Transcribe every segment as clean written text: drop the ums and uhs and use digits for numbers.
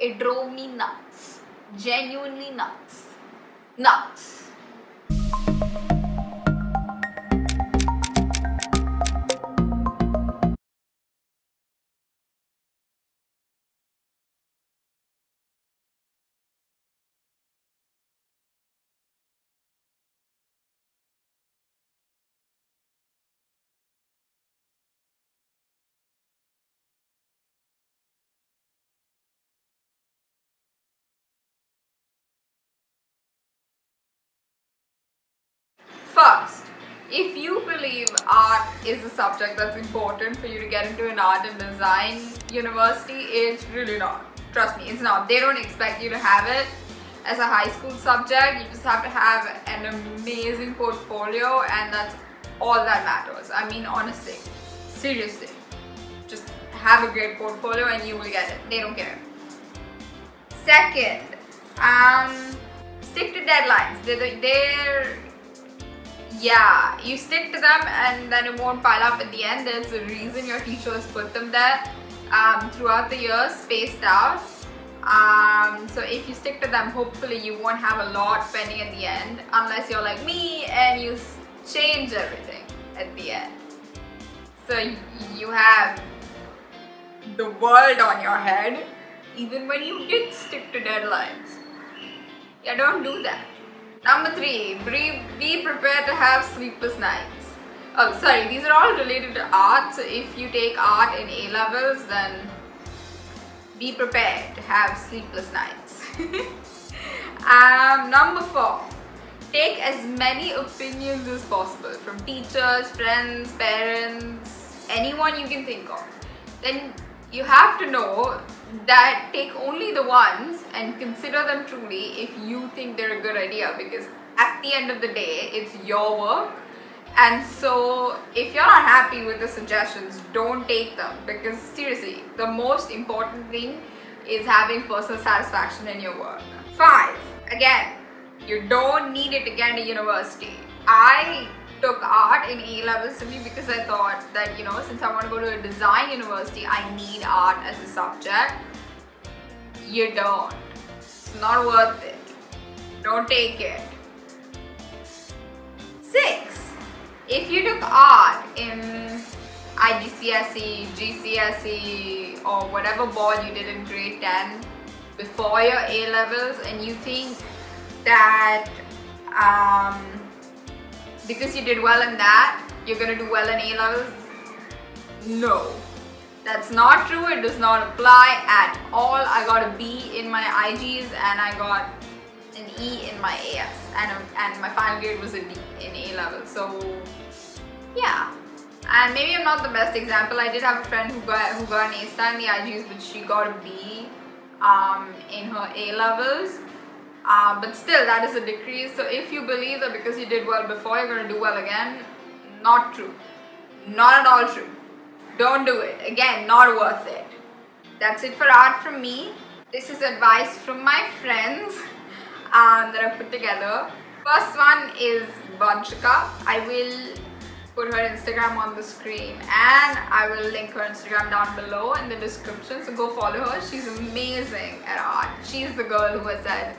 It drove me nuts. Genuinely nuts. Nuts. First, if you believe art is a subject that's important for you to get into an art and design university, it's really not. Trust me, it's not. They don't expect you to have it as a high school subject. You just have to have an amazing portfolio, and that's all that matters. I mean, honestly, seriously, just have a great portfolio and you will get it. They don't care. Second, stick to deadlines. Yeah, you stick to them and then it won't pile up at the end. There's a reason your teacher has put them there throughout the years, spaced out. So if you stick to them, hopefully you won't have a lot pending at the end, unless you're like me and you change everything at the end. So you have the world on your head even when you did stick to deadlines. Yeah, don't do that. Number 3, be prepared to have sleepless nights. Oh, sorry, these are all related to art. So if you take art in A-levels, then be prepared to have sleepless nights. Number 4, take as many opinions as possible from teachers, friends, parents, anyone you can think of. Then you have to know that take only the ones and consider them truly if you think they're a good idea, because at the end of the day, it's your work. And so if you're not happy with the suggestions, don't take them, because seriously, the most important thing is having personal satisfaction in your work. 5, again, you don't need it to get into university. I took art in A-levels simply because I thought that, you know, since I want to go to a design university, I need art as a subject. You don't. It's not worth it. Don't take it. 6, if you took art in IGCSE, GCSE, or whatever board you did in grade 10 before your A-levels, and you think that because you did well in that, you're going to do well in A-levels. No, that's not true. It does not apply at all. I got a B in my IGs and I got an E in my AS, and my final grade was a D in A-levels. So yeah, and maybe I'm not the best example. I did have a friend who got an A star in the IGs, but she got a B in her A-levels. But still, that is a decrease. So if you believe that because you did well before, you're going to do well again, not true. Not at all true. Don't do it. Again, not worth it. That's it for art from me. This is advice from my friends that I put together. First one is Vanshika. I will put her Instagram on the screen and I will link her Instagram down below in the description. So go follow her. She's amazing at art. She's the girl who has said,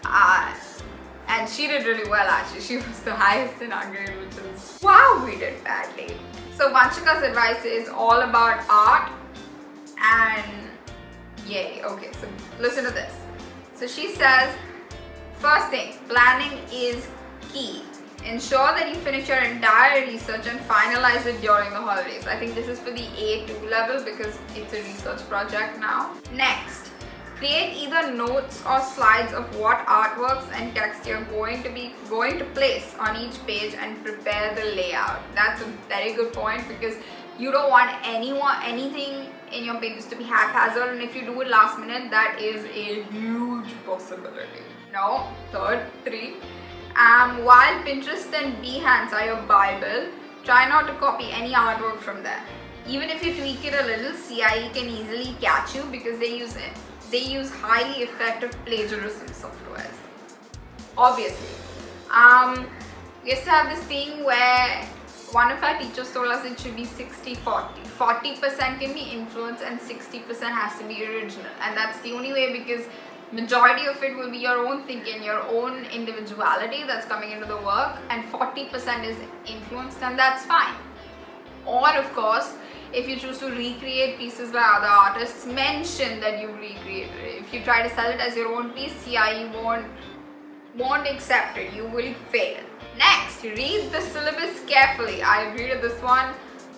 and she did really well actually. She was the highest in our grade, which is wow, we did badly. So Vanshika's advice is all about art, and yay. Okay, so listen to this. So she says, first thing, planning is key. Ensure that you finish your entire research and finalize it during the holidays. I think this is for the A2 level because it's a research project now. Next, create either notes or slides of what artworks and text you're going to place on each page and prepare the layout. That's a very good point, because you don't want anything in your pages to be haphazard, and if you do it last minute, that is a huge possibility. Now, 3, while Pinterest and Behance are your Bible, try not to copy any artwork from there. Even if you tweak it a little, CIE can easily catch you because they use highly effective plagiarism softwares. Obviously. We used to have this thing where one of our teachers told us it should be 60-40. 40% can be influence and 60% has to be original. And that's the only way, because majority of it will be your own thinking, your own individuality that's coming into the work, and 40% is influenced, and that's fine. Or of course, if you choose to recreate pieces by other artists, mention that you recreated it. If you try to sell it as your own piece, yeah, you won't accept it. You will fail. Next, read the syllabus carefully. I agree with this one.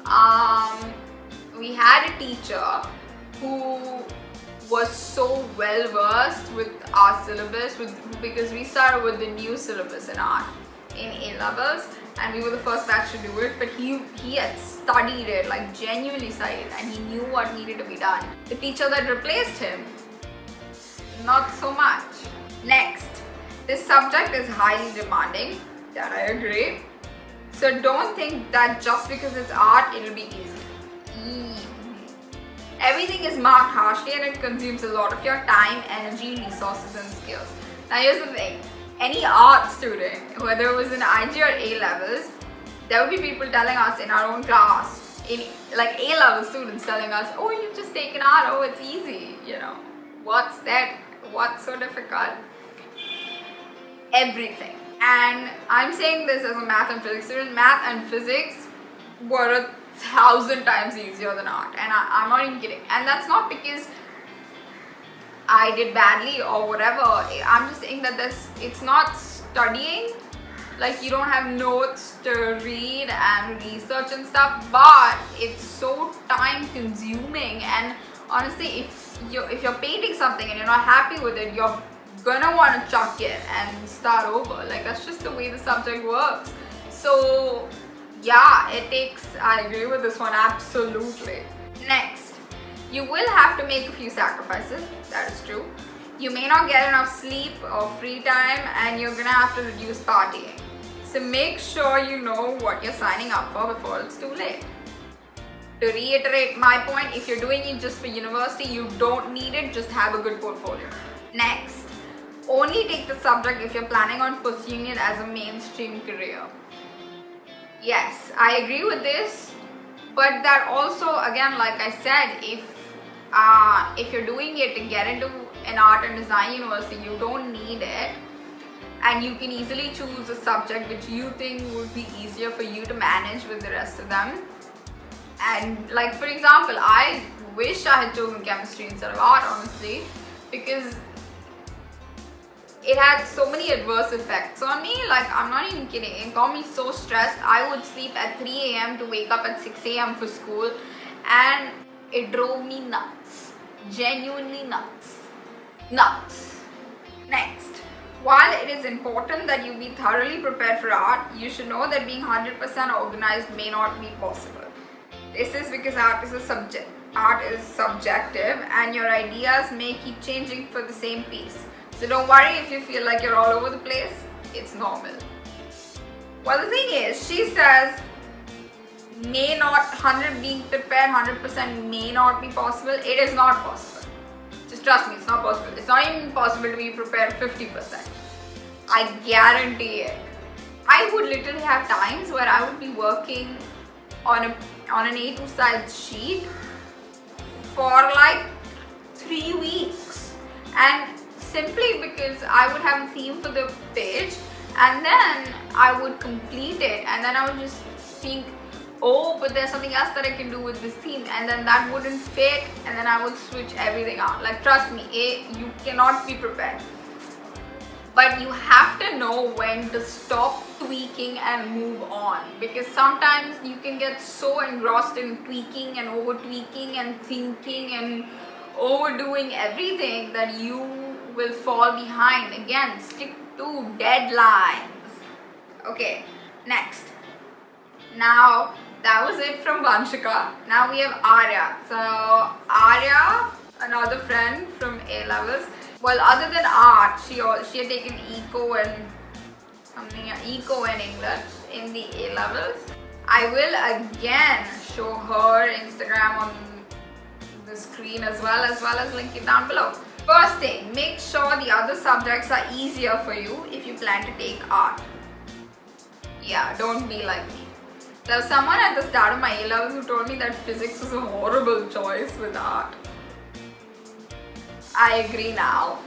We had a teacher who was so well versed with our syllabus because we started with the new syllabus in art in A-levels, and we were the first batch to do it, but he had studied it, like genuinely studied, and he knew what needed to be done. The teacher that replaced him, not so much. Next, this subject is highly demanding. That I agree. So don't think that just because it's art, it'll be easy. Everything is marked harshly and it consumes a lot of your time, energy, resources and skills. Now here's the thing. Any art student, whether it was in IG or A-levels, there would be people telling us in our own class, like A-level students telling us, oh, you've just taken art, oh, it's easy, you know. What's that? What's so difficult? Everything. And I'm saying this as a math and physics student. Math and physics were 1,000 times easier than art, and I'm not even kidding. And that's not because I did badly or whatever. I'm just saying that it's not studying, like you don't have notes to read and research and stuff, but it's so time consuming. And honestly, if you're painting something and you're not happy with it, you're gonna want to chuck it and start over. Like, that's just the way the subject works. So yeah, it takes, I agree with this one, absolutely. Next, you will have to make a few sacrifices, that is true. You may not get enough sleep or free time, and you're gonna have to reduce partying. So make sure you know what you're signing up for before it's too late. To reiterate my point, if you're doing it just for university, you don't need it, just have a good portfolio. Next, only take the subject if you're planning on pursuing it as a mainstream career. Yes, I agree with this, but that also, again, like I said, if you're doing it to get into an art and design university, you don't need it, and you can easily choose a subject which you think would be easier for you to manage with the rest of them. And like, for example, I wish I had chosen chemistry instead of art, honestly, because it had so many adverse effects on me. Like, I'm not even kidding, it got me so stressed. I would sleep at 3 AM to wake up at 6 AM for school, and it drove me nuts. Genuinely nuts. Nuts. Next, while it is important that you be thoroughly prepared for art, you should know that being 100% organized may not be possible. This is because art is subjective, and your ideas may keep changing for the same piece. So don't worry if you feel like you're all over the place, it's normal. Well, the thing is, she says, may not, being prepared 100% may not be possible. It is not possible. Just trust me, it's not possible. It's not even possible to be prepared 50%. I guarantee it. I would literally have times where I would be working on an A2 size sheet for like 3 weeks, and simply because I would have a theme for the page, and then I would complete it, and then I would just think, oh, but there's something else that I can do with this theme, and then that wouldn't fit, and then I would switch everything out. Like, trust me, you cannot be prepared. But you have to know when to stop tweaking and move on, because sometimes you can get so engrossed in tweaking and over tweaking and thinking and overdoing everything that you will fall behind. Again, stick to deadlines. Okay, next. Now, that was it from Vanshika. Now we have Arya. So Arya, another friend from A-levels. Well, other than art, she had taken eco and English in the A-levels. I will again show her Instagram on the screen as well as link it down below. First thing, make sure the other subjects are easier for you if you plan to take art. Yeah, don't be like me. There was someone at the start of my A-levels who told me that physics was a horrible choice with art. I agree now.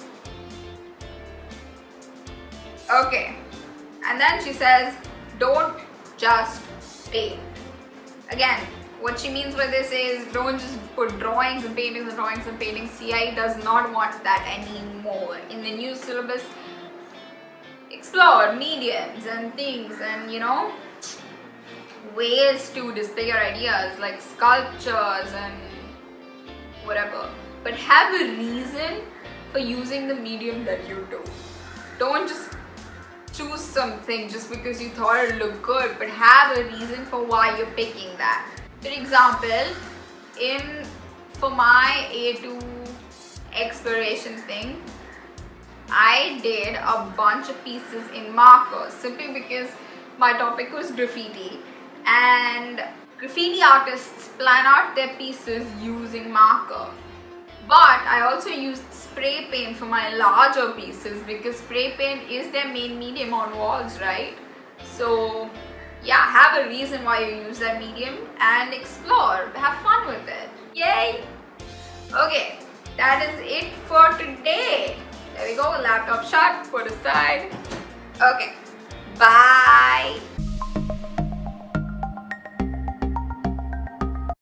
Okay, and then she says, don't just paint. Again, what she means by this is don't just put drawings and paintings and drawings and paintings. CIE does not want that anymore. In the new syllabus, explore mediums and things and, you know, ways to display your ideas like sculptures and whatever. But have a reason for using the medium that you do. Don't just choose something just because you thought it looked good, but have a reason for why you're picking that. For example, for my A2 exploration thing, I did a bunch of pieces in marker simply because my topic was graffiti, and graffiti artists plan out their pieces using marker. But I also used spray paint for my larger pieces because spray paint is their main medium on walls, right? So yeah, have a reason why you use that medium and explore. Have fun with it. Yay! Okay, that is it for today. There we go, laptop shut, put aside. Okay.